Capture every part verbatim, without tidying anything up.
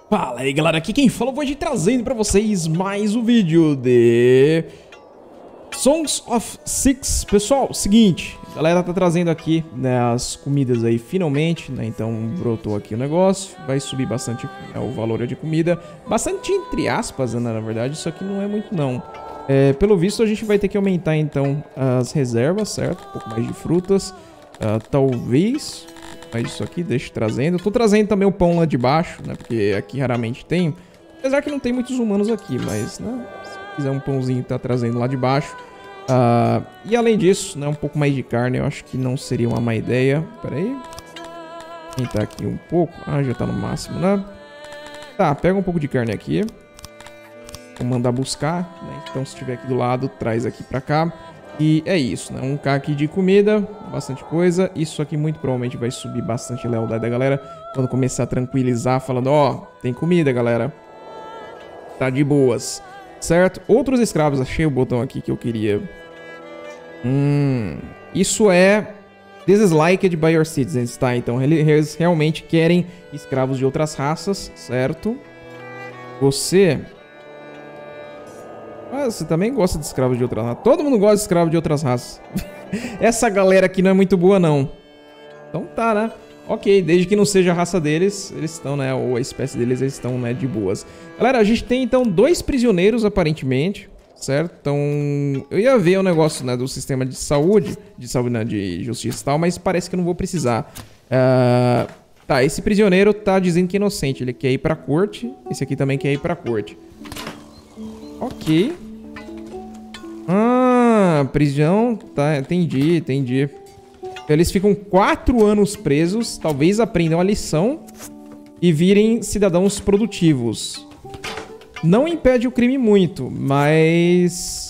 Fala aí galera, aqui quem fala hoje trazendo pra vocês mais um vídeo de Songs of Six. Pessoal, seguinte, a galera tá trazendo aqui, né, as comidas aí finalmente, né, então brotou aqui o negócio, vai subir bastante, né, o valor de comida, bastante entre aspas, né, na verdade, isso aqui não é muito não. É, pelo visto a gente vai ter que aumentar então as reservas, certo? Um pouco mais de frutas, uh, talvez... Mas isso aqui, deixa trazendo. Eu tô trazendo também o pão lá de baixo, né? Porque aqui raramente tem. Apesar que não tem muitos humanos aqui, mas, né? Se quiser um pãozinho, tá trazendo lá de baixo. Uh, e além disso, né? Um pouco mais de carne, eu acho que não seria uma má ideia. Pera aí. Aumentar aqui um pouco. Ah, já tá no máximo, né? Tá, pega um pouco de carne aqui. Vou mandar buscar, né? Então, se tiver aqui do lado, traz aqui pra cá. E é isso, né? um K aqui de comida, bastante coisa. Isso aqui muito provavelmente vai subir bastante a lealdade da galera quando começar a tranquilizar, falando, ó, oh, tem comida, galera. Tá de boas, certo? Outros escravos, achei o botão aqui que eu queria. Hum, isso é disliked by your citizens, tá? Então eles realmente querem escravos de outras raças, certo? Você... Ah, você também gosta de escravos de outras raças. Todo mundo gosta de escravos de outras raças. Essa galera aqui não é muito boa, não. Então tá, né? Ok, desde que não seja a raça deles, eles estão, né? Ou a espécie deles, eles estão, né? De boas. Galera, a gente tem, então, dois prisioneiros, aparentemente. Certo? Então, eu ia ver o negócio, né? Do sistema de saúde. De saúde, né? De justiça e tal. Mas parece que eu não vou precisar. Uh... Tá, esse prisioneiro tá dizendo que é inocente. Ele quer ir pra corte. Esse aqui também quer ir pra corte. Ok. Ah, prisão. Tá, entendi, entendi. Eles ficam quatro anos presos. Talvez aprendam a lição e virem cidadãos produtivos. Não impede o crime muito, mas...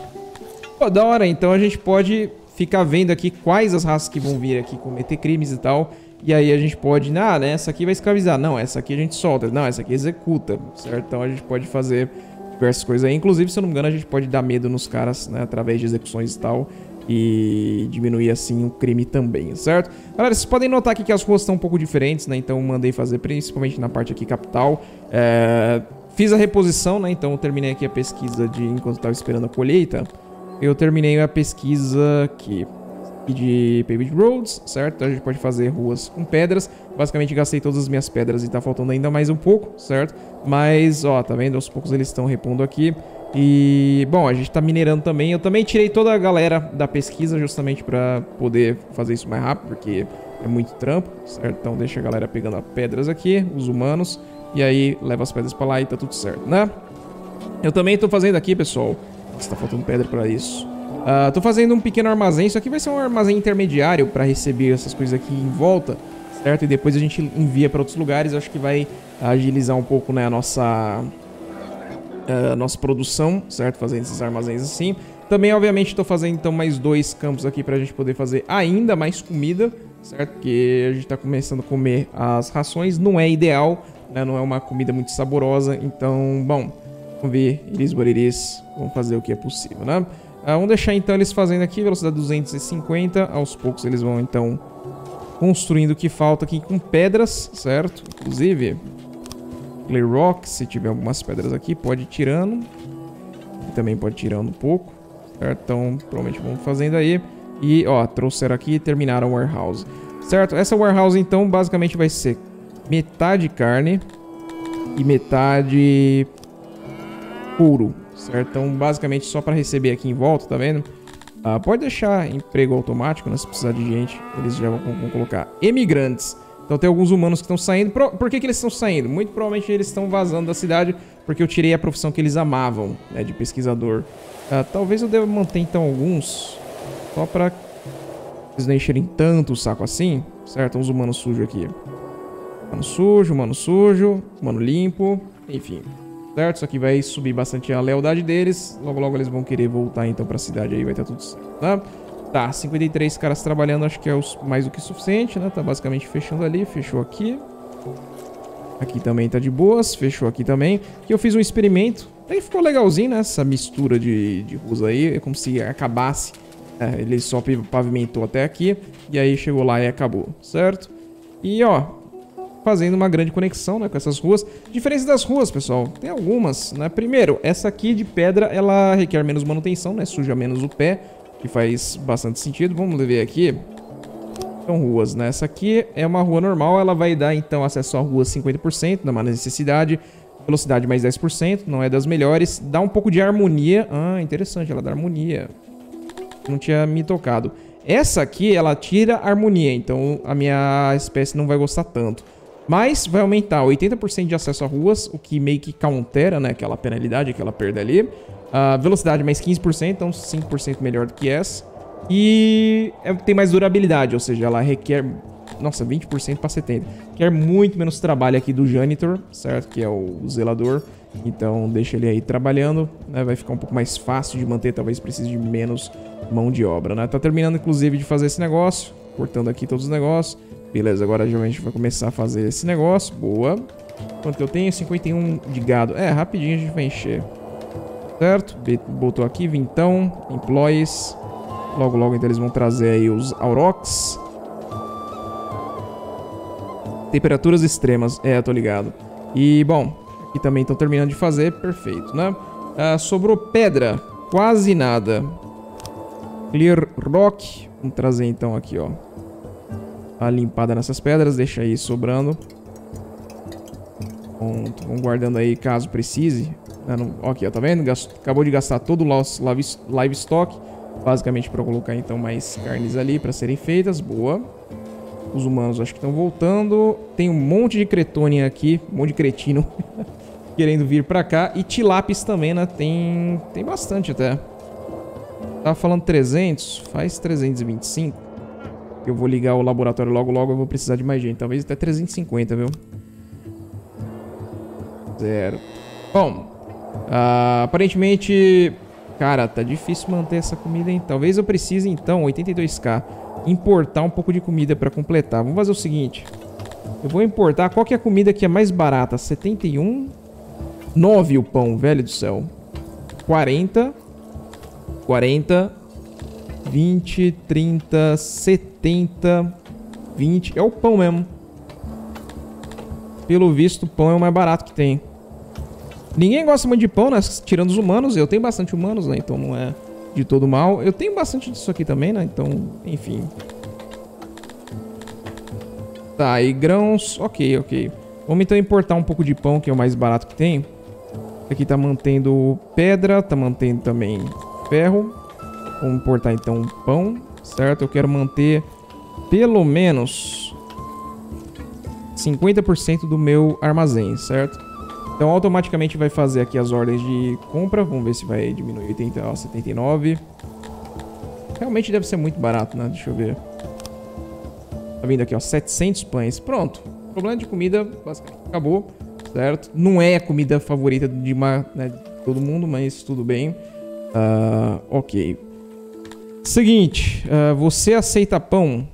Pô, da hora. Então a gente pode ficar vendo aqui quais as raças que vão vir aqui cometer crimes e tal. E aí a gente pode... Ah, né? Essa aqui vai escravizar. Não, essa aqui a gente solta. Não, essa aqui executa. Certo? Então a gente pode fazer... diversas coisas aí. Inclusive, se eu não me engano, a gente pode dar medo nos caras, né? Através de execuções e tal. E diminuir, assim, o crime também, certo? Galera, vocês podem notar aqui que as ruas estão um pouco diferentes, né? Então, mandei fazer principalmente na parte aqui capital. É... Fiz a reposição, né? Então, eu terminei aqui a pesquisa de... Enquanto eu tava esperando a colheita. Eu terminei a pesquisa aqui. De paved roads, certo? Então a gente pode fazer ruas com pedras. Basicamente gastei todas as minhas pedras e tá faltando ainda mais um pouco, certo? Mas, ó, tá vendo? Aos poucos eles estão repondo aqui. E, bom, a gente tá minerando também. Eu também tirei toda a galera da pesquisa justamente pra poder fazer isso mais rápido, porque é muito trampo, certo? Então deixa a galera pegando as pedras aqui, os humanos, e aí leva as pedras pra lá e tá tudo certo, né? Eu também tô fazendo aqui, pessoal. Nossa, tá faltando pedra pra isso. Uh, tô fazendo um pequeno armazém. Isso aqui vai ser um armazém intermediário para receber essas coisas aqui em volta, certo? E depois a gente envia para outros lugares. Acho que vai agilizar um pouco, né, a nossa, uh, nossa produção, certo? Fazendo esses armazéns assim. Também, obviamente, estou fazendo então mais dois campos aqui para a gente poder fazer ainda mais comida, certo? Porque a gente está começando a comer as rações. Não é ideal, né? Não é uma comida muito saborosa. Então, bom, vamos ver. It is what it is. Vamos fazer o que é possível, né? Uh, vamos deixar então eles fazendo aqui, velocidade duzentos e cinquenta. Aos poucos eles vão então construindo o que falta aqui com pedras, certo? Inclusive, Clay Rock, se tiver algumas pedras aqui, pode ir tirando. E também pode ir tirando um pouco, certo? Então, provavelmente vamos fazendo aí. E, ó, trouxeram aqui e terminaram o warehouse, certo? Essa warehouse então basicamente vai ser metade carne e metade couro. Certo? Então, basicamente, só para receber aqui em volta, tá vendo? Uh, pode deixar emprego automático, né? Se precisar de gente, eles já vão, vão colocar emigrantes. Então, tem alguns humanos que estão saindo. Por, por que que eles estão saindo? Muito provavelmente eles estão vazando da cidade porque eu tirei a profissão que eles amavam, né? De pesquisador. Uh, talvez eu deva manter, então, alguns só para eles não encherem tanto o saco assim, certo? Uns humanos sujos aqui. Humano sujo, humano sujo, humano limpo, enfim. Certo? Isso aqui vai subir bastante a lealdade deles. Logo, logo eles vão querer voltar então pra cidade aí. Vai estar tudo certo, tá? Tá, cinquenta e três caras trabalhando. Acho que é os, mais do que suficiente, né? Tá basicamente fechando ali. Fechou aqui. Aqui também tá de boas. Fechou aqui também. Aqui eu fiz um experimento. Aí ficou legalzinho, né? Essa mistura de, de ruas aí. É como se acabasse. É, ele só pavimentou até aqui. E aí chegou lá e acabou, certo? E ó... fazendo uma grande conexão, né, com essas ruas. Diferença das ruas, pessoal, tem algumas, né? Primeiro, essa aqui de pedra, ela requer menos manutenção, né? Suja menos o pé, que faz bastante sentido. Vamos ver aqui. São ruas, né? Essa aqui é uma rua normal, ela vai dar, então, acesso à rua cinquenta por cento, não há necessidade. Velocidade mais dez por cento, não é das melhores. Dá um pouco de harmonia. Ah, interessante, ela dá harmonia. Não tinha me tocado. Essa aqui, ela tira harmonia, então a minha espécie não vai gostar tanto. Mas vai aumentar oitenta por cento de acesso a ruas, o que meio que countera, né, aquela penalidade, aquela perda ali. Uh, velocidade mais quinze por cento, então cinco por cento melhor do que essa. E é, tem mais durabilidade, ou seja, ela requer... Nossa, vinte por cento para setenta por cento. Quer muito menos trabalho aqui do janitor, certo? Que é o zelador. Então deixa ele aí trabalhando, né? Vai ficar um pouco mais fácil de manter, talvez precise de menos mão de obra, né? Tá terminando inclusive de fazer esse negócio, cortando aqui todos os negócios. Beleza, agora a gente vai começar a fazer esse negócio. Boa. Quanto que eu tenho? cinquenta e um de gado. É, rapidinho a gente vai encher. Certo? Botou aqui, vintão, employees. Logo, logo então eles vão trazer aí os aurochs. Temperaturas extremas. É, tô ligado. E, bom, aqui também estão terminando de fazer. Perfeito, né? Ah, sobrou pedra. Quase nada. Clear rock. Vamos trazer então aqui, ó. A limpada nessas pedras. Deixa aí sobrando. Pronto. Vamos guardando aí caso precise. Ah, não... Aqui, ó. Tá vendo? Gastou... Acabou de gastar todo o nosso livestock. Basicamente para colocar então mais carnes ali para serem feitas. Boa. Os humanos acho que estão voltando. Tem um monte de cretônia aqui. Um monte de cretino querendo vir pra cá. E tilápis também, né? Tem, tem bastante até. Tava falando trezentos. Faz trezentos e vinte e cinco. Eu vou ligar o laboratório logo, logo. Eu vou precisar de mais gente. Talvez até trezentos e cinquenta, viu? Zero. Bom. Uh, aparentemente... Cara, tá difícil manter essa comida, hein? Talvez eu precise, então, oitenta e dois k. Importar um pouco de comida pra completar. Vamos fazer o seguinte. Eu vou importar. Qual que é a comida que é mais barata? setenta e um. nove o pão, velho do céu. quarenta. quarenta. vinte, trinta, setenta, vinte. É o pão mesmo. Pelo visto, o pão é o mais barato que tem. Ninguém gosta muito de pão, né? Tirando os humanos. Eu tenho bastante humanos, né? Então não é de todo mal. Eu tenho bastante disso aqui também, né? Então, enfim. Tá, e grãos... Ok, ok. Vamos então importar um pouco de pão, que é o mais barato que tem. Aqui tá mantendo pedra, tá mantendo também ferro. Vamos importar então pão, certo? Eu quero manter pelo menos cinquenta por cento do meu armazém, certo? Então automaticamente vai fazer aqui as ordens de compra. Vamos ver se vai diminuir oitenta, ó, setenta e nove. Realmente deve ser muito barato, né? Deixa eu ver. Tá vindo aqui, ó, setecentos pães. Pronto. O problema de comida basicamente acabou, certo? Não é a comida favorita de, uma, né, de todo mundo, mas tudo bem. Uh, ok. Seguinte, uh, você aceita pão,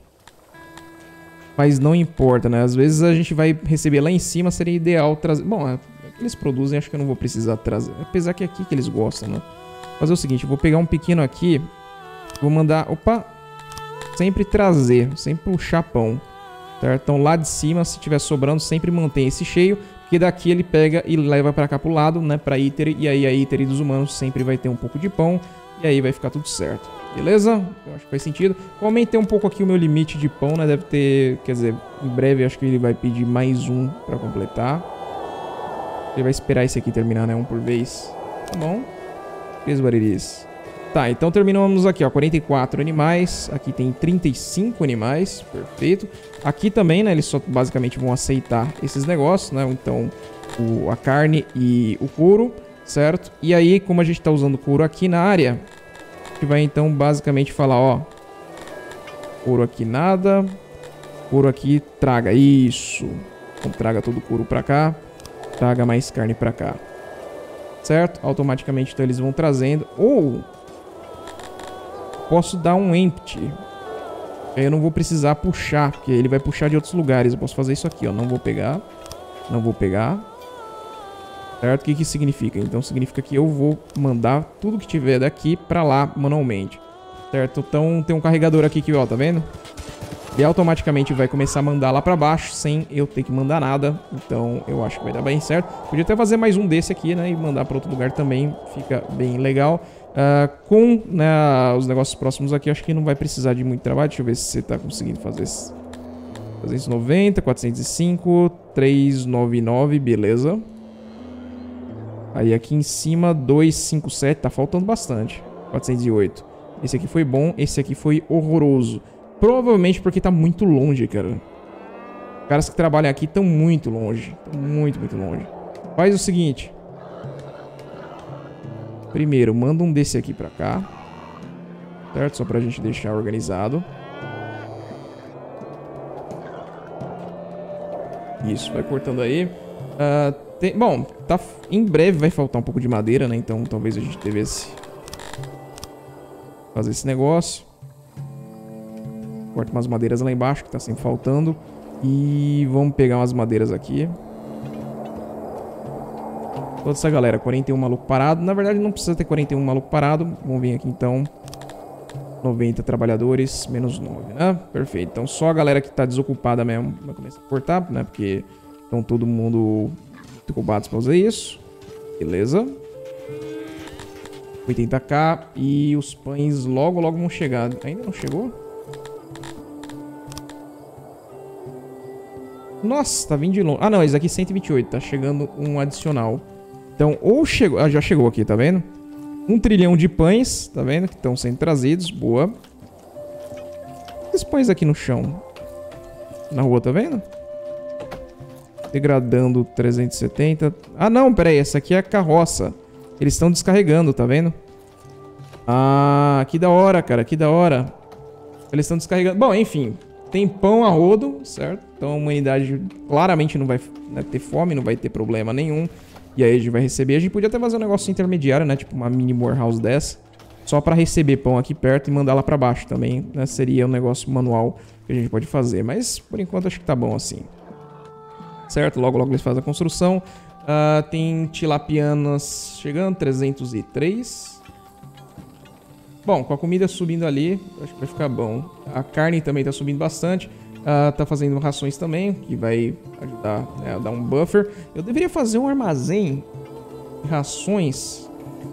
mas não importa, né? Às vezes a gente vai receber lá em cima, seria ideal trazer... Bom, é, eles produzem, acho que eu não vou precisar trazer. Apesar que é aqui que eles gostam, né? Vou fazer o seguinte, eu vou pegar um pequeno aqui, vou mandar... Opa! Sempre trazer, sempre puxar pão, certo? Então lá de cima, se tiver sobrando, sempre mantém esse cheio, porque daqui ele pega e leva pra cá pro lado, né? Pra Iter, e aí a Iter dos humanos sempre vai ter um pouco de pão, e aí vai ficar tudo certo. Beleza? Eu acho que faz sentido. Eu aumentei um pouco aqui o meu limite de pão, né? Deve ter... Quer dizer, em breve acho que ele vai pedir mais um pra completar. Ele vai esperar esse aqui terminar, né? Um por vez. Tá bom. Três bariris. Tá, então terminamos aqui, ó. quarenta e quatro animais. Aqui tem trinta e cinco animais. Perfeito. Aqui também, né? Eles só basicamente vão aceitar esses negócios, né? Então, o, a carne e o couro, certo? E aí, como a gente tá usando couro aqui na área... A gente vai então basicamente falar, ó, couro aqui nada, couro aqui traga, isso, então traga todo o couro pra cá, traga mais carne pra cá, certo? Automaticamente então eles vão trazendo, ou posso dar um empty, aí eu não vou precisar puxar, porque ele vai puxar de outros lugares, eu posso fazer isso aqui, ó, não vou pegar, não vou pegar. Certo? O que que significa? Então significa que eu vou mandar tudo que tiver daqui pra lá manualmente. Certo? Então tem um carregador aqui que, ó, tá vendo? E automaticamente vai começar a mandar lá pra baixo, sem eu ter que mandar nada. Então, eu acho que vai dar bem certo. Podia até fazer mais um desse aqui, né? E mandar pra outro lugar também. Fica bem legal. Uh, com né, os negócios próximos aqui, acho que não vai precisar de muito trabalho. Deixa eu ver se você tá conseguindo fazer isso. trezentos e noventa, quatrocentos e cinco, trezentos e noventa e nove, beleza. Aí aqui em cima, duzentos e cinquenta e sete, tá faltando bastante. quatrocentos e oito. Esse aqui foi bom, esse aqui foi horroroso. Provavelmente porque tá muito longe, cara. Os caras que trabalham aqui estão muito longe. Estão muito, muito longe. Faz o seguinte. Primeiro, manda um desse aqui pra cá. Certo? Só pra gente deixar organizado. Isso, vai cortando aí. Uh, tem, bom, tá, em breve vai faltar um pouco de madeira, né? Então talvez a gente devesse fazer esse negócio. Corta umas madeiras lá embaixo, que tá sempre faltando. E vamos pegar umas madeiras aqui. Toda essa galera, quarenta e um maluco parado. Na verdade não precisa ter quarenta e um maluco parado. Vamos vir aqui então. noventa trabalhadores, menos nove, né? Perfeito. Então só a galera que tá desocupada mesmo vai começar a cortar, né? Porque estão todo mundo ocupados pra fazer isso. Beleza. oitenta k. E os pães logo, logo vão chegar. Ainda não chegou? Nossa, tá vindo de longe. Ah, não. Esse aqui é cento e vinte e oito. Tá chegando um adicional. Então, ou chegou... Ah, já chegou aqui, tá vendo? Um trilhão de pães, tá vendo? Que estão sendo trazidos. Boa. Esses pães aqui no chão. Na rua, tá vendo? Degradando trezentos e setenta. Ah, não, pera aí. Essa aqui é a carroça. Eles estão descarregando, tá vendo? Ah, que da hora, cara. Que da hora. Eles estão descarregando. Bom, enfim. Tem pão a rodo, certo? Então a humanidade claramente não vai, né, ter fome, não vai ter problema nenhum. E aí a gente vai receber. A gente podia até fazer um negócio intermediário, né? Tipo uma mini warehouse dessa. Só pra receber pão aqui perto e mandar lá pra baixo também, né? Seria um negócio manual que a gente pode fazer. Mas por enquanto acho que tá bom assim. Certo? Logo, logo eles fazem a construção. Uh, tem tilapianas chegando, trezentos e três. Bom, com a comida subindo ali, acho que vai ficar bom. A carne também tá subindo bastante. Uh, tá fazendo rações também, que vai ajudar, né, a dar um buffer. Eu deveria fazer um armazém de rações.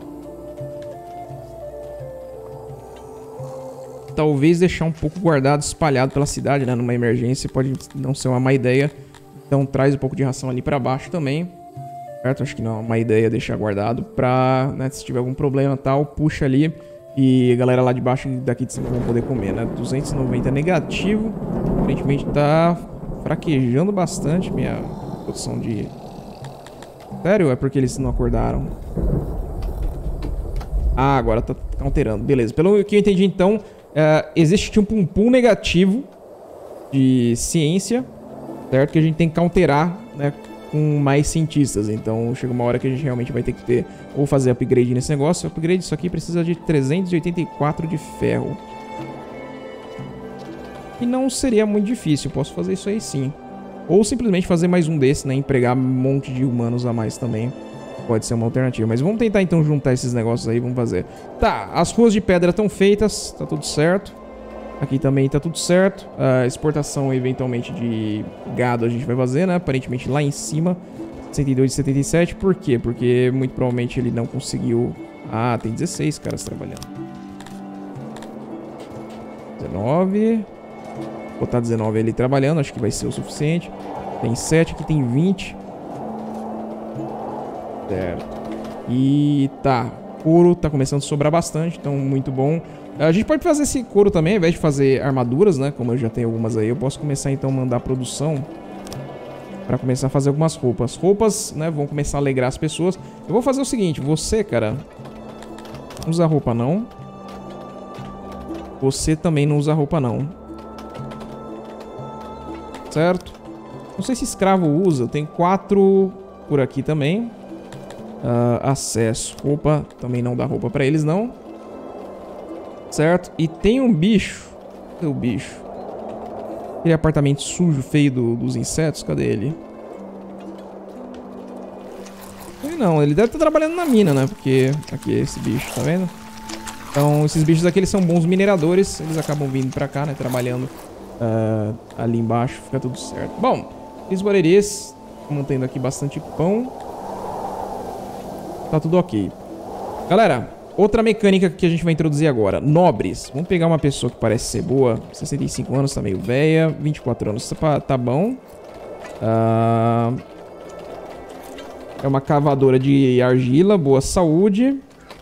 Talvez deixar um pouco guardado, espalhado pela cidade, né? Numa emergência pode não ser uma má ideia. Então traz um pouco de ração ali pra baixo também. Certo? Acho que não é uma má ideia deixar guardado pra, né, se tiver algum problema e tal, puxa ali. E a galera lá de baixo e daqui de cima vão poder comer, né? duzentos e noventa negativo. Aparentemente tá fraquejando bastante minha produção de... Sério? É porque eles não acordaram? Ah, agora tá counterando. Beleza. Pelo que eu entendi, então, uh, existe tipo um pool negativo de ciência, certo? Que a gente tem que counterar, né? Com mais cientistas. Então chega uma hora que a gente realmente vai ter que ter ou fazer upgrade nesse negócio. Upgrade, isso aqui precisa de trezentos e oitenta e quatro de ferro. E não seria muito difícil. Posso fazer isso aí sim. Ou simplesmente fazer mais um desse, né? Empregar um monte de humanos a mais também. Pode ser uma alternativa. Mas vamos tentar então juntar esses negócios aí. Vamos fazer. Tá, as ruas de pedra estão feitas. Tá tudo certo. Aqui também tá tudo certo. A exportação, eventualmente, de gado a gente vai fazer, né? Aparentemente lá em cima. cento e dois e setenta e sete. Por quê? Porque muito provavelmente ele não conseguiu... Ah, tem dezesseis caras trabalhando. dezenove. Vou botar dezenove ali trabalhando. Acho que vai ser o suficiente. Tem sete. Aqui tem vinte. Certo. E tá. Couro tá começando a sobrar bastante. Então, muito bom. A gente pode fazer esse couro também, ao invés de fazer armaduras, né? Como eu já tenho algumas aí, eu posso começar então a mandar produção pra começar a fazer algumas roupas. Roupas, né, vão começar a alegrar as pessoas. Eu vou fazer o seguinte, você, cara, não usa roupa não. Você também não usa roupa não. Certo? Não sei se escravo usa, tem quatro por aqui também. Uh, acesso, roupa, também não dá roupa pra eles não. Certo? E tem um bicho. Cadê o bicho? Aquele apartamento sujo, feio do, dos insetos. Cadê ele? Não, ele deve estar trabalhando na mina, né? Porque aqui é esse bicho, tá vendo? Então, esses bichos aqui, eles são bons mineradores. Eles acabam vindo pra cá, né? Trabalhando uh, ali embaixo, fica tudo certo. Bom, os barerês, mantendo aqui bastante pão. Tá tudo ok. Galera, outra mecânica que a gente vai introduzir agora. Nobres. Vamos pegar uma pessoa que parece ser boa. sessenta e cinco anos, tá meio velha. vinte e quatro anos, tá, tá bom. Uh, é uma cavadora de argila, boa saúde.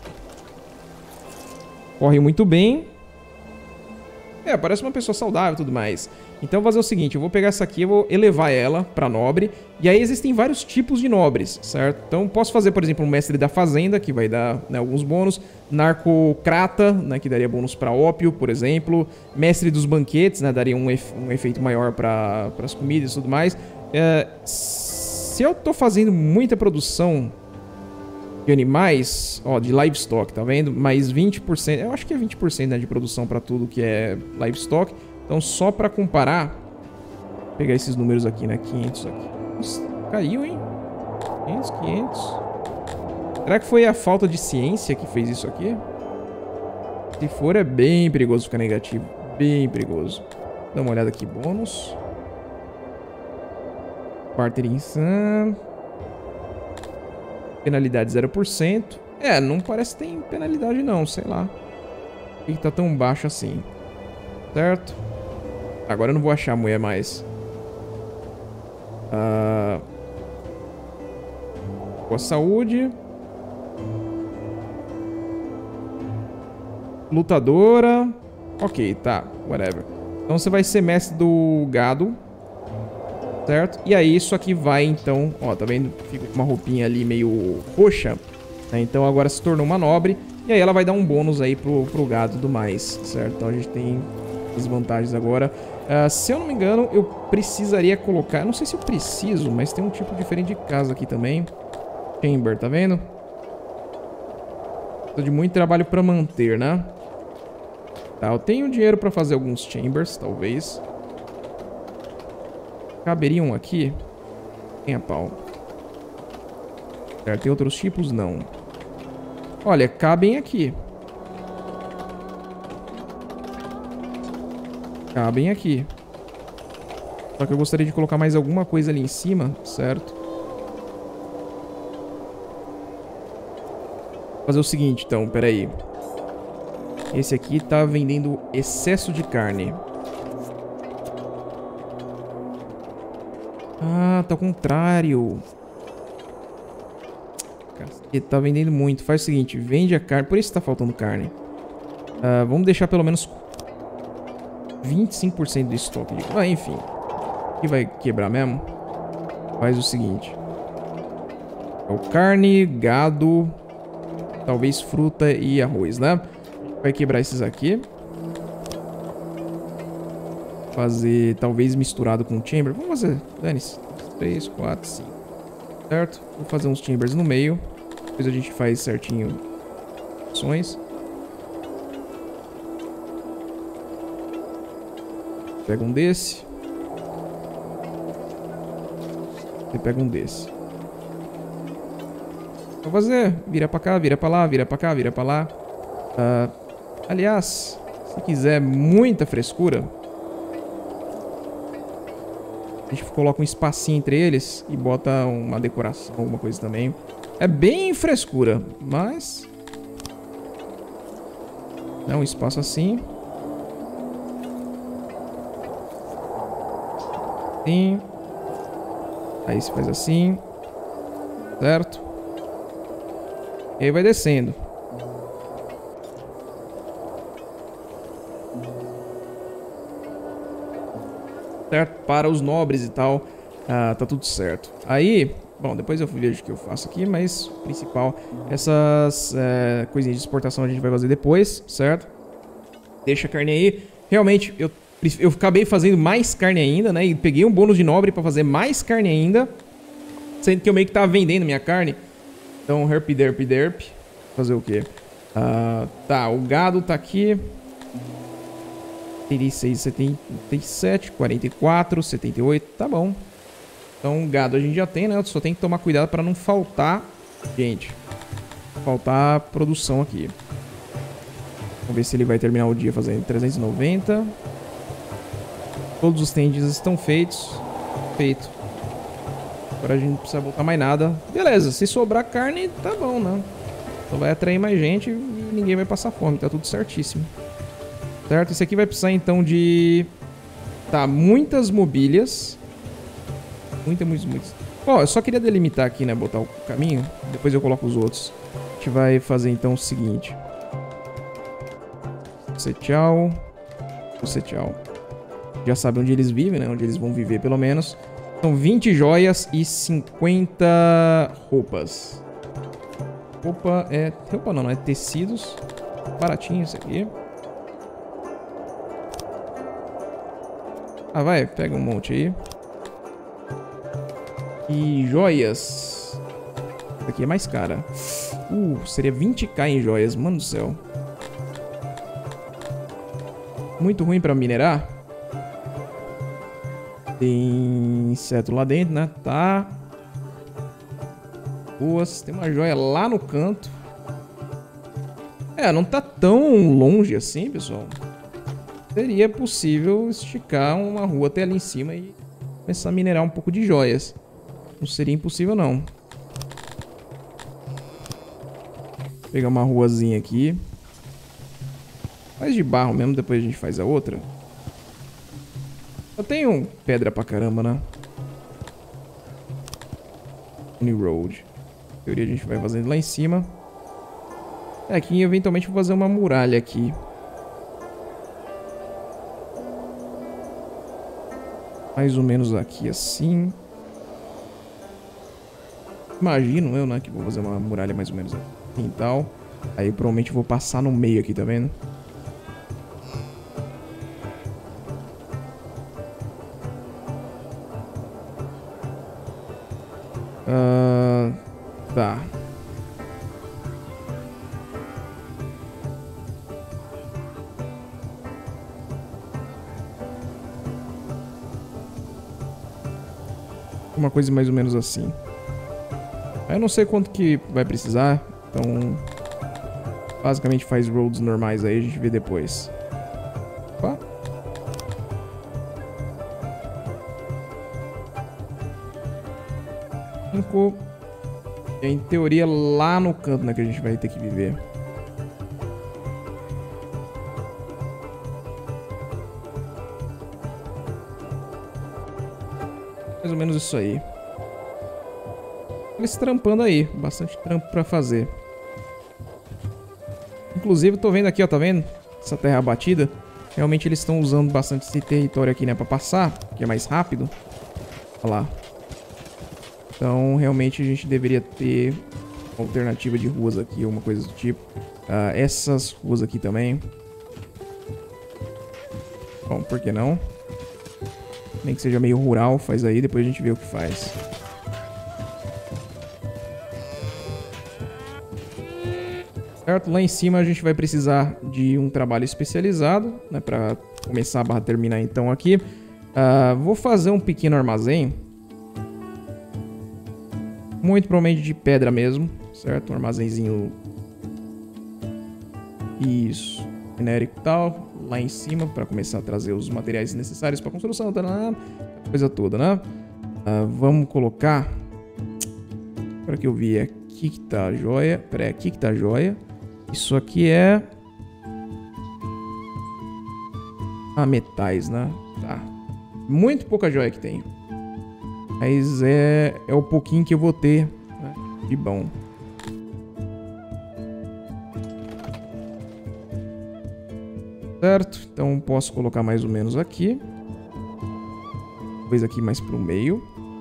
Corre muito bem. É, parece uma pessoa saudável e tudo mais. Então eu vou fazer o seguinte, eu vou pegar essa aqui, eu vou elevar ela pra nobre. E aí existem vários tipos de nobres, certo? Então posso fazer, por exemplo, um mestre da fazenda, que vai dar, né, alguns bônus. Narcocrata, né, que daria bônus pra ópio, por exemplo. Mestre dos banquetes, né, daria um, efe um efeito maior para as comidas e tudo mais. É, se eu tô fazendo muita produção de animais, ó, de livestock, tá vendo? Mais vinte por cento, eu acho que é vinte por cento, né, de produção pra tudo que é livestock. Então, só pra comparar, vou pegar esses números aqui, né? quinhentos aqui. Nossa, caiu, hein? quinhentos, quinhentos. Será que foi a falta de ciência que fez isso aqui? Se for, é bem perigoso ficar negativo. Bem perigoso. Dá uma olhada aqui, bônus. Bartering Sun. Penalidade zero por cento. É, não parece que tem penalidade não, sei lá. Por que tá tão baixo assim? Certo? Agora eu não vou achar a mulher mais. Uh... Boa saúde. Lutadora. Ok, tá. Whatever. Então você vai ser mestre do gado. Certo? E aí isso aqui vai então... Ó, tá vendo? Fica com uma roupinha ali meio roxa. Né? Então agora se tornou uma nobre. E aí ela vai dar um bônus aí pro, pro gado e tudo mais. Certo? Então a gente tem as vantagens agora. Uh, se eu não me engano, eu precisaria colocar... Não sei se eu preciso, mas tem um tipo diferente de casa aqui também. Chamber, tá vendo? Tô de muito trabalho pra manter, né? Tá, eu tenho dinheiro pra fazer alguns chambers, talvez. Caberiam aqui? Tem a pau. Certo, tem outros tipos? Não. Olha, cabem aqui. Cabem aqui. Só que eu gostaria de colocar mais alguma coisa ali em cima, certo? Vou fazer o seguinte, então, peraí. Esse aqui tá vendendo excesso de carne. Ah, tá ao contrário. Cacete, tá vendendo muito. Faz o seguinte, vende a carne. Por isso tá faltando carne. Uh, vamos deixar pelo menos vinte e cinco por cento do estoque. Ah, enfim. Aqui vai quebrar mesmo. Faz o seguinte. É o carne, gado, talvez fruta e arroz, né? Vai quebrar esses aqui. Fazer, talvez, misturado com chamber. Vamos fazer, dane-se. três, quatro, cinco. Certo? Vou fazer uns chambers no meio. Depois a gente faz certinho ações. Pega um desse. Você pega um desse. Vou fazer. Vira pra cá, vira pra lá, vira pra cá, vira pra lá. Uh, aliás, se quiser muita frescura, a gente coloca um espacinho entre eles e bota uma decoração, alguma coisa também. É bem frescura, mas... Dá um espaço assim. Assim. Aí você faz assim. Certo? E aí vai descendo. Certo? Para os nobres e tal, ah, tá tudo certo. Aí, bom, depois eu vejo o que eu faço aqui, mas o principal, essas é, coisinhas de exportação a gente vai fazer depois, certo? Deixa a carne aí. Realmente, eu, eu acabei fazendo mais carne ainda, né? E peguei um bônus de nobre pra fazer mais carne ainda. Sendo que eu meio que tava vendendo minha carne. Então, herp, derp, derp. Fazer o quê? Ah, tá, o gado tá aqui. trinta e seis, setenta e sete, quarenta e quatro, setenta e oito, tá bom. Então gado a gente já tem, né? Só tem que tomar cuidado para não faltar, gente, faltar produção aqui. Vamos ver se ele vai terminar o dia fazendo trezentos e noventa. Todos os tenders estão feitos. Feito. Agora a gente não precisa botar mais nada. Beleza, se sobrar carne, tá bom, né? Só vai atrair mais gente e ninguém vai passar fome. Tá tudo certíssimo. Certo? Esse aqui vai precisar, então, de... Tá, muitas mobílias. Muitas, muitas, muitas. Ó, eu só queria delimitar aqui, né? Botar o caminho. Depois eu coloco os outros. A gente vai fazer, então, o seguinte. Você tchau. Você tchau. Já sabe onde eles vivem, né? Onde eles vão viver, pelo menos. São vinte joias e cinquenta roupas. Roupa é... Roupa não, não é tecidos. Baratinho isso aqui. Ah, vai. Pega um monte aí. E joias. Essa aqui é mais cara. Uh, seria vinte k em joias. Mano do céu. Muito ruim pra minerar. Tem inseto lá dentro, né? Tá. Boas. Tem uma joia lá no canto. É, não tá tão longe assim, pessoal. Seria possível esticar uma rua até ali em cima e começar a minerar um pouco de joias. Não seria impossível, não. Vou pegar uma ruazinha aqui. Faz de barro mesmo, depois a gente faz a outra. Eu tenho pedra pra caramba, né? New Road. Em teoria a gente vai fazendo lá em cima. É, aqui eventualmente vou fazer uma muralha aqui. Mais ou menos aqui assim. Imagino eu, né, que vou fazer uma muralha mais ou menos assim e tal. Aí provavelmente vou passar no meio aqui, tá vendo? Uh, tá. Uma coisa mais ou menos assim. Eu não sei quanto que vai precisar, então basicamente faz roads normais aí, a gente vê depois. Opa. Cinco. E em teoria lá no canto, né, que a gente vai ter que viver. Mais ou menos isso aí. Eles trampando aí. Bastante trampo pra fazer. Inclusive, tô vendo aqui, ó. Tá vendo? Essa terra abatida. Realmente eles estão usando bastante esse território aqui, né? Pra passar. Que é mais rápido. Olha lá. Então, realmente, a gente deveria ter uma alternativa de ruas aqui. Alguma coisa do tipo. Uh, essas ruas aqui também. Bom, por que não? Nem que seja meio rural. Faz aí. Depois a gente vê o que faz. Certo? Lá em cima a gente vai precisar de um trabalho especializado, né, para começar a barra terminar então aqui. Uh, vou fazer um pequeno armazém. Muito provavelmente de pedra mesmo, certo? Um armazenzinho. Isso. Genérico e tal. Lá em cima para começar a trazer os materiais necessários para construção. Tá, coisa toda, né? Uh, vamos colocar... Para que eu vi, é aqui que tá a joia. Pera aí, aqui que tá a joia. Isso aqui é... Ah, metais, né? Tá. Muito pouca joia que tem. Mas é, é o pouquinho que eu vou ter, né, de bom. Certo? Então posso colocar mais ou menos aqui. Depois aqui mais pro meio.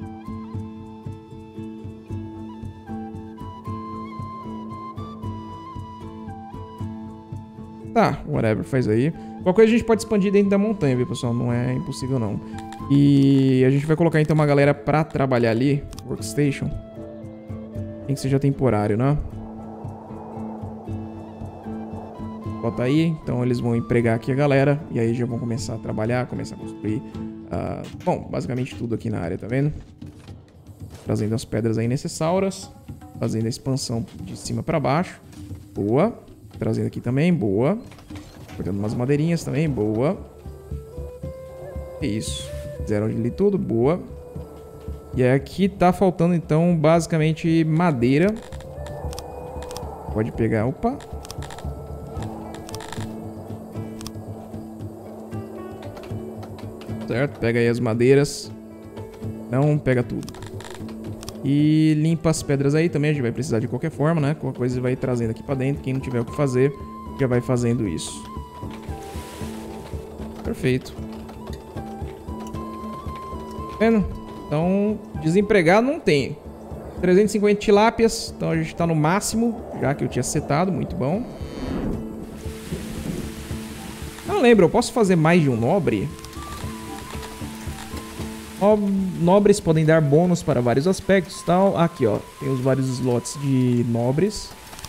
Tá, whatever, faz aí. Qualquer coisa a gente pode expandir dentro da montanha, viu, pessoal? Não é impossível, não. E a gente vai colocar, então, uma galera pra trabalhar ali. Workstation. Tem que seja temporário, né? Bota aí. Então, eles vão empregar aqui a galera. E aí já vão começar a trabalhar, começar a construir. Uh, bom, basicamente tudo aqui na área, tá vendo? Trazendo as pedras aí necessárias. Fazendo a expansão de cima pra baixo. Boa. Trazendo aqui também, boa. Cortando umas madeirinhas também, boa. É isso. Fizeram ali tudo, boa. E aqui tá faltando, então, basicamente madeira. Pode pegar, opa. Certo, pega aí as madeiras. Não, pega tudo. E limpa as pedras aí também, a gente vai precisar de qualquer forma, né? Qualquer coisa vai trazendo aqui pra dentro. Quem não tiver o que fazer, já vai fazendo isso. Perfeito. Tá vendo? Então, desempregado não tem. trezentos e cinquenta tilápias, então a gente tá no máximo, já que eu tinha setado, muito bom. Não lembro, eu posso fazer mais de um nobre? Nobres podem dar bônus para vários aspectos e tal. Aqui, ó, tem os vários slots de nobres.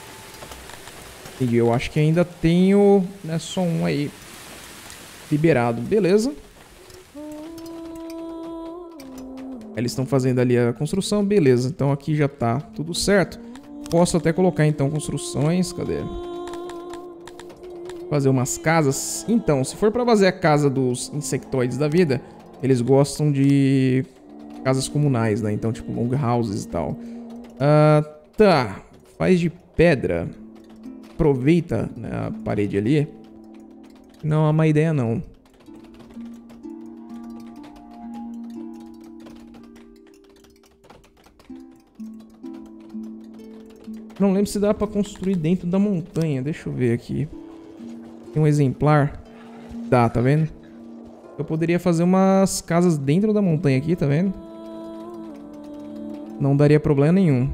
E eu acho que ainda tenho, né, só um aí liberado, beleza. Eles estão fazendo ali a construção, beleza. Então aqui já tá tudo certo. Posso até colocar então construções, cadê? Fazer umas casas. Então, se for pra fazer a casa dos insectoides da vida, eles gostam de casas comunais, né? Então, tipo, long houses e tal. Uh, tá, faz de pedra. Aproveita, né, a parede ali. Não é uma ideia, não. Não lembro se dá pra construir dentro da montanha. Deixa eu ver aqui. Tem um exemplar. Dá, tá vendo? Eu poderia fazer umas casas dentro da montanha aqui, tá vendo? Não daria problema nenhum.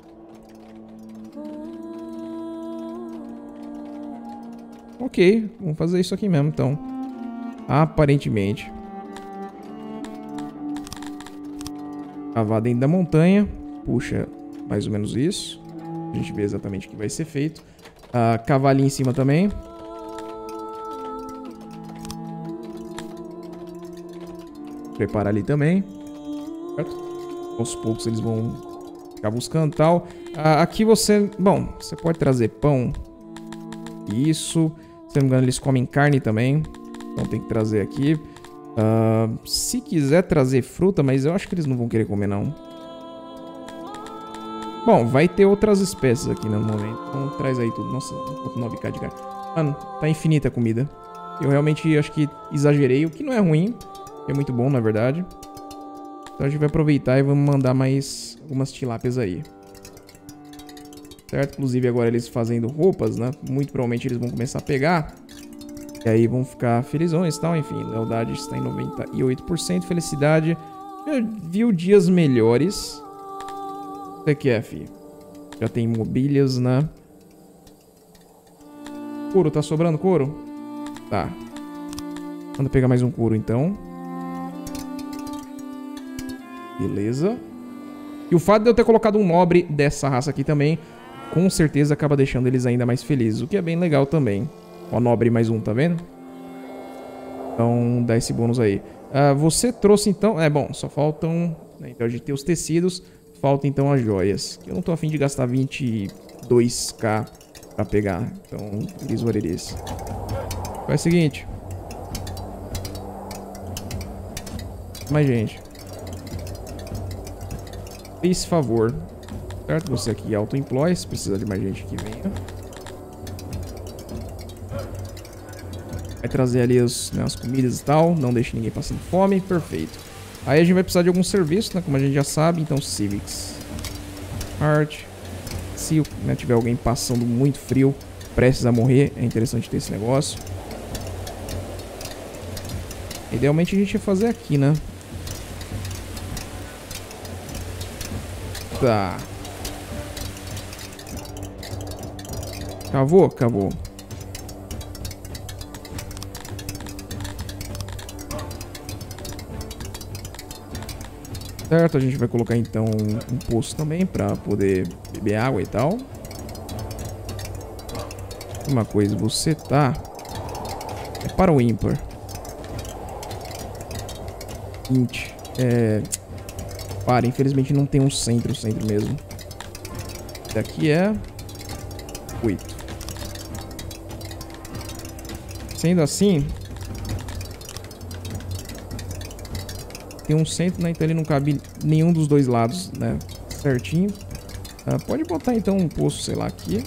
Ok, vamos fazer isso aqui mesmo, então. Aparentemente. Cavar dentro da montanha. Puxa, mais ou menos isso. A gente vê exatamente o que vai ser feito. Uh, cavar ali em cima também. Preparar ali também. Certo? Aos poucos eles vão ficar buscando e tal. Uh, aqui você... Bom, você pode trazer pão. Isso. Se não me engano, eles comem carne também. Então tem que trazer aqui. Uh, se quiser trazer fruta, mas eu acho que eles não vão querer comer, não. Bom, vai ter outras espécies aqui no momento. Então traz aí tudo. Nossa, nove K de carne. Mano, tá infinita a comida. Eu realmente acho que exagerei, o que não é ruim. É muito bom, na verdade. Então a gente vai aproveitar e vamos mandar mais algumas tilápias aí. Certo? Inclusive agora eles fazendo roupas, né? Muito provavelmente eles vão começar a pegar. E aí vão ficar felizões e tal. Enfim, lealdade está em noventa e oito por cento. Felicidade. Eu vi dias melhores. O que é, filho? Já tem mobílias, né? Couro, tá sobrando couro? Tá. Manda pegar mais um couro, então. Beleza. E o fato de eu ter colocado um nobre dessa raça aqui também, com certeza acaba deixando eles ainda mais felizes. O que é bem legal também. Ó, nobre mais um, tá vendo? Então, dá esse bônus aí. Uh, você trouxe, então... É, bom, só faltam... Né, então, a gente tem os tecidos... Falta então as joias. Eu não tô afim de gastar vinte e dois K pra pegar. Então, eles what it is. Faz o seguinte. Mais gente. Esse favor. Certo? Você aqui auto-employ. Se precisar de mais gente que venha. Vai trazer ali os, né, as comidas e tal. Não deixe ninguém passando fome. Perfeito. Aí a gente vai precisar de algum serviço, né? Como a gente já sabe. Então, Civics. Art. Se, né, tiver alguém passando muito frio, prestes a morrer, é interessante ter esse negócio. Idealmente a gente ia fazer aqui, né? Tá. Cavou? Cavou. Certo, a gente vai colocar então um poço também para poder beber água e tal. Uma coisa, você tá... É para o ímpar. Int. É... Para, infelizmente não tem um centro, centro mesmo. Daqui é... oito. Sendo assim... tem um centro, né? Então ele não cabe nenhum dos dois lados, né? Certinho. Uh, pode botar então um poço, sei lá, aqui.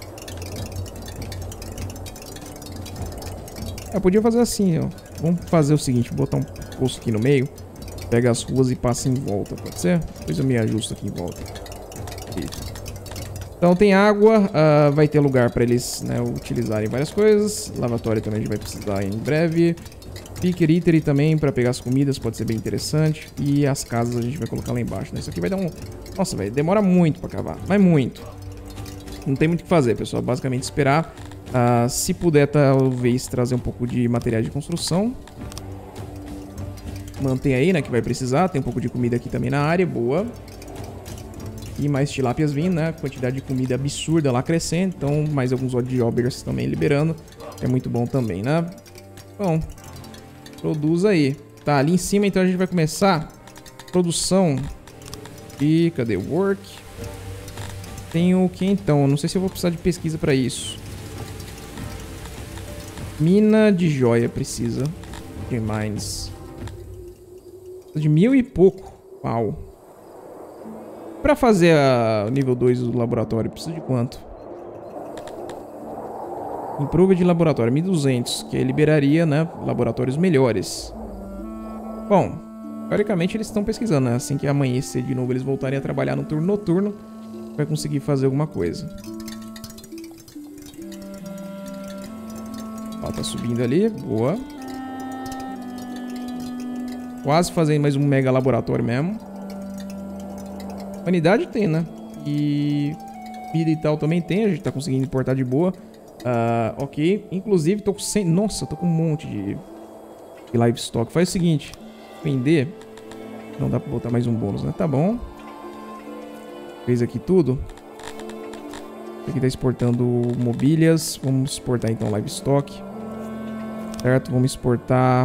Eu podia fazer assim, ó. Vamos fazer o seguinte, botar um poço aqui no meio. Pega as ruas e passa em volta, pode ser? Depois eu me ajusto aqui em volta. Eita. Então tem água, uh, vai ter lugar para eles, né, utilizarem várias coisas. Lavatório também a gente vai precisar em breve. Picker Eatery também para pegar as comidas, pode ser bem interessante. E as casas a gente vai colocar lá embaixo, né? Isso aqui vai dar um... Nossa, velho, demora muito para cavar, mas muito. Não tem muito o que fazer, pessoal, basicamente esperar. Uh, se puder, talvez trazer um pouco de material de construção. Mantém aí, né, que vai precisar. Tem um pouco de comida aqui também na área, boa. E mais tilápias vindo, né? Quantidade de comida absurda lá crescendo. Então, mais alguns odd jobbers também liberando. É muito bom também, né? Bom, produz aí. Tá, ali em cima, então, a gente vai começar produção. E cadê o work? Tem o que, então? Não sei se eu vou precisar de pesquisa pra isso. Mina de joia precisa. De mines. De mil e pouco. Uau. Pra fazer a nível dois do laboratório, precisa de quanto? Improve de laboratório, mil e duzentos. Que aí liberaria, né? Laboratórios melhores. Bom, teoricamente eles estão pesquisando, né? Assim que amanhecer de novo, eles voltarem a trabalhar no turno noturno. Vai conseguir fazer alguma coisa. Ó, tá subindo ali. Boa. Quase fazendo mais um mega laboratório mesmo. Unidade tem, né? E vida e tal também tem. A gente tá conseguindo importar de boa. Uh, ok. Inclusive, tô com cem... Nossa, tô com um monte de... de livestock. Faz o seguinte. Vender. Não dá pra botar mais um bônus, né? Tá bom. Fez aqui tudo. Aqui tá exportando mobílias. Vamos exportar então livestock. Certo? Vamos exportar...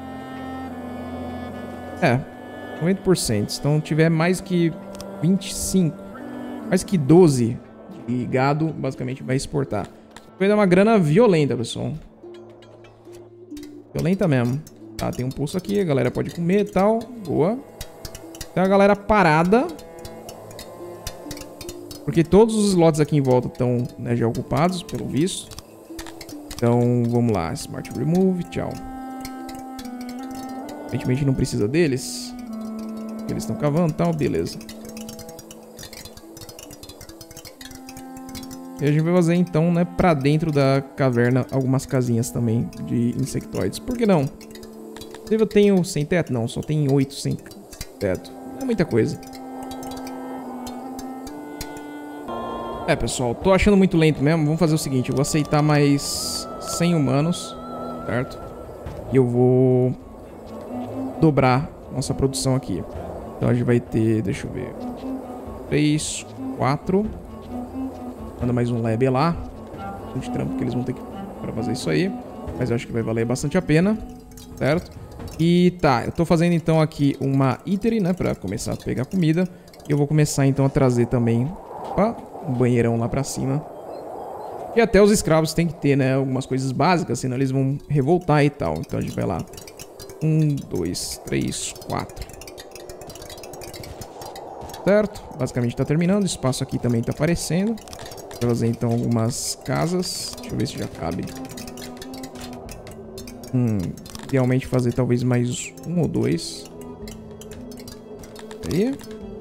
É, noventa por cento. Então, tiver mais que vinte e cinco, mais que doze de gado, basicamente vai exportar. Vai dar uma grana violenta, pessoal. Violenta mesmo. Tá, tem um poço aqui, a galera pode comer e tal. Boa. Tem a galera parada. Porque todos os slots aqui em volta estão, né, já ocupados, pelo visto. Então, vamos lá. Smart Remove, tchau. Aparentemente não precisa deles. Eles estão cavando e tal, beleza. E a gente vai fazer então, né, pra dentro da caverna algumas casinhas também de insectoides. Por que não? Eu tenho sem teto? Não, só tem oito sem teto. Não é muita coisa. É, pessoal, tô achando muito lento mesmo. Vamos fazer o seguinte, eu vou aceitar mais cem humanos, certo? E eu vou dobrar nossa produção aqui. Então a gente vai ter, deixa eu ver, três, quatro. Manda mais um lab lá. Muito trampo que eles vão ter que para fazer isso aí. Mas eu acho que vai valer bastante a pena, certo? E tá, eu tô fazendo então aqui uma eatery, né, pra começar a pegar comida. Eu vou começar então a trazer também, opa, um banheirão lá pra cima. E até os escravos tem que ter, né, algumas coisas básicas, senão eles vão revoltar e tal. Então a gente vai lá. Um, dois, três, quatro. Certo? Basicamente tá terminando. O espaço aqui também tá aparecendo. Vou fazer então algumas casas. Deixa eu ver se já cabe. Hum, idealmente fazer talvez mais um ou dois. Aí.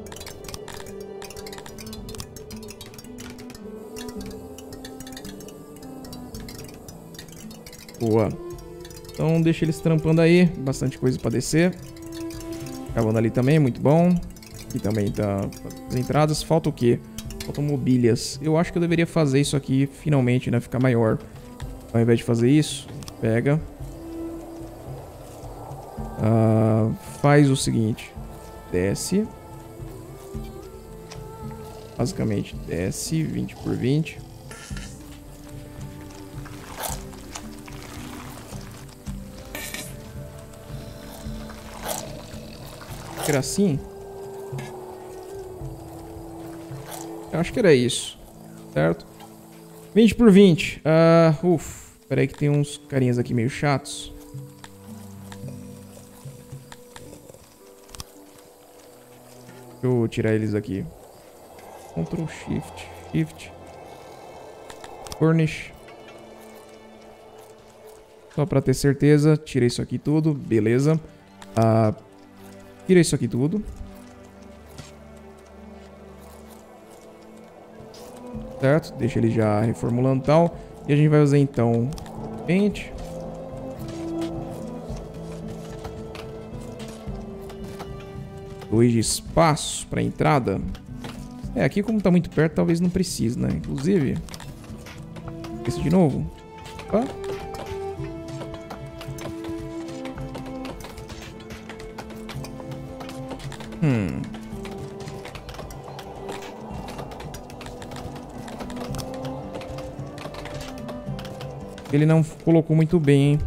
Boa. Então deixa eles trampando aí. Bastante coisa pra descer. Cavando ali também, muito bom. Aqui também tá as entradas. Falta o quê? Faltam mobílias. Eu acho que eu deveria fazer isso aqui finalmente, né? Ficar maior. Ao invés de fazer isso, pega. Uh, faz o seguinte. Desce. Basicamente, desce vinte por vinte. Era assim? Eu acho que era isso, certo? vinte por vinte. Uh, uf, pera aí que tem uns carinhas aqui meio chatos. Deixa eu tirar eles aqui. Ctrl, Shift, Shift. Furnish. Só pra ter certeza. Tira isso aqui tudo. Beleza. Uh, tira isso aqui tudo. Certo? Deixa ele já reformulando e tal. E a gente vai usar então... Paint. Dois de espaço pra entrada. É, aqui como tá muito perto, talvez não precise, né? Inclusive... Esse de novo. Opa. Hum. Ele não colocou muito bem, hein?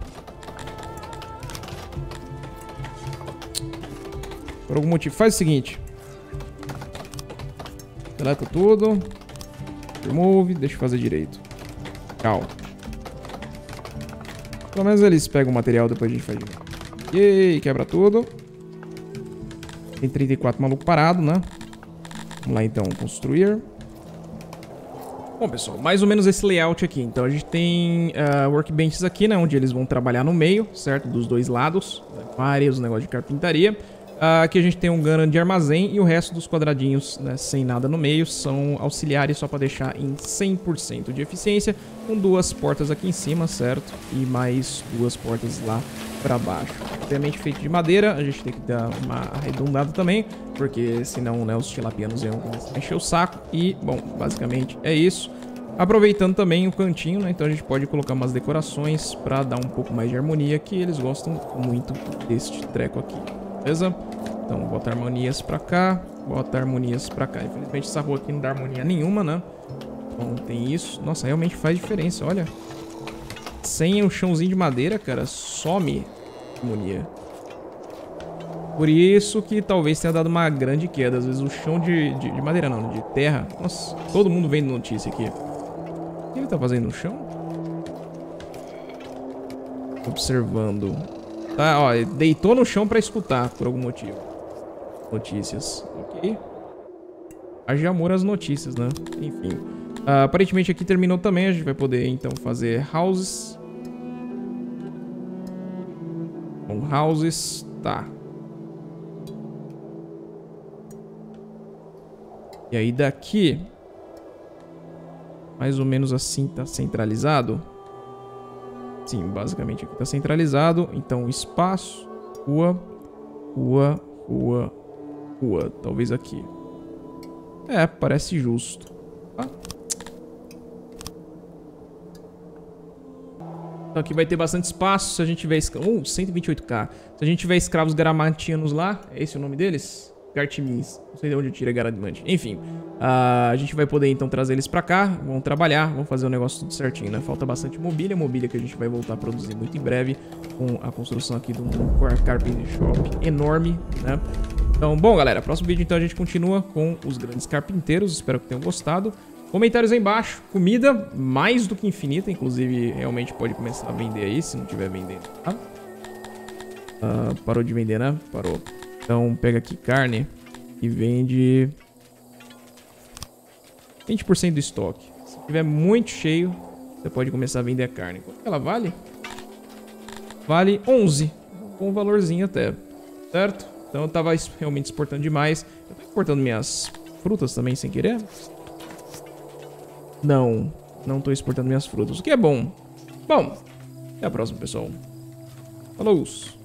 Por algum motivo. Faz o seguinte. Deleta tudo. Remove. Deixa eu fazer direito. Tchau. Pelo menos eles pegam o material, depois a gente faz direito. Yay, quebra tudo. Tem trinta e quatro maluco parado, né? Vamos lá então, construir. Bom, pessoal, mais ou menos esse layout aqui. Então a gente tem uh, workbenches aqui, né? Onde eles vão trabalhar no meio, certo? Dos dois lados. Vários negócios de carpintaria. Uh, aqui a gente tem um grande armazém e o resto dos quadradinhos, né, sem nada no meio, são auxiliares só para deixar em cem por cento de eficiência, com duas portas aqui em cima, certo? E mais duas portas lá para baixo. Obviamente feito de madeira, a gente tem que dar uma arredondada também, porque senão, né, os tilapianos iam começar a encher o saco. E, bom, basicamente é isso. Aproveitando também o cantinho, né, então a gente pode colocar umas decorações para dar um pouco mais de harmonia, que eles gostam muito deste treco aqui. Beleza? Então, bota harmonias pra cá, bota harmonias pra cá. Infelizmente, essa rua aqui não dá harmonia nenhuma, né? Então, tem isso. Nossa, realmente faz diferença, olha. Sem o chãozinho de madeira, cara, some harmonia. Por isso que talvez tenha dado uma grande queda. Às vezes o chão de, de, de madeira não, de terra. Nossa, todo mundo vendo notícia aqui. O que ele tá fazendo no chão? Observando. Tá, ó, deitou no chão pra escutar, por algum motivo. Notícias, ok. Haja amor às notícias, né? Enfim. Uh, aparentemente aqui terminou também, a gente vai poder, então, fazer houses. Bom, houses, tá. E aí daqui... Mais ou menos assim tá centralizado. Sim, basicamente aqui tá centralizado. Então, espaço, rua, rua, rua, rua. Talvez aqui. É, parece justo. Ah. Então aqui vai ter bastante espaço. Se a gente tiver... Uh, cento e vinte e oito K. Se a gente tiver escravos garamantianos lá... É esse o nome deles? Gartimins. Não sei de onde eu tirei Garamante. Enfim. Uh, a gente vai poder então trazer eles pra cá. Vão trabalhar. Vão fazer o negócio tudo certinho, né? Falta bastante mobília. Mobília que a gente vai voltar a produzir muito em breve. Com a construção aqui do Carpenter Shop enorme, né? Então, bom, galera. Próximo vídeo então a gente continua com os grandes carpinteiros. Espero que tenham gostado. Comentários aí embaixo. Comida mais do que infinita. Inclusive, realmente pode começar a vender aí, se não tiver vendendo, tá? Uh, parou de vender, né? Parou. Então, pega aqui carne e vende vinte por cento do estoque. Se tiver muito cheio, você pode começar a vender a carne. Quanto que ela vale? Vale onze. Com valorzinho até. Certo? Então, eu tava realmente exportando demais. Eu tô exportando minhas frutas também sem querer. Não, não tô exportando minhas frutas, o que é bom. Bom, até a próxima, pessoal. Falou!